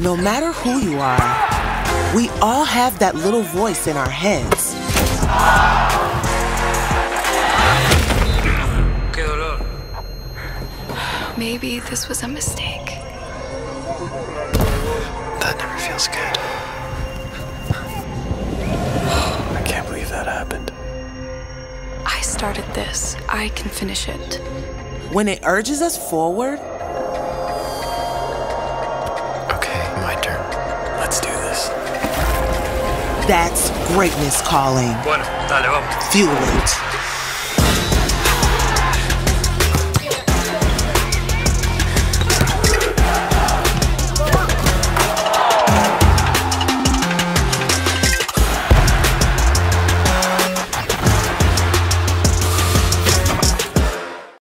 No matter who you are, we all have that little voice in our heads. Qué dolor. Maybe this was a mistake. That never feels good. I can't believe that happened. I started this. I can finish it. When it urges us forward, Okay, my turn. Let's do this. that's greatness calling. Bueno, dale, vamos. Fuel it.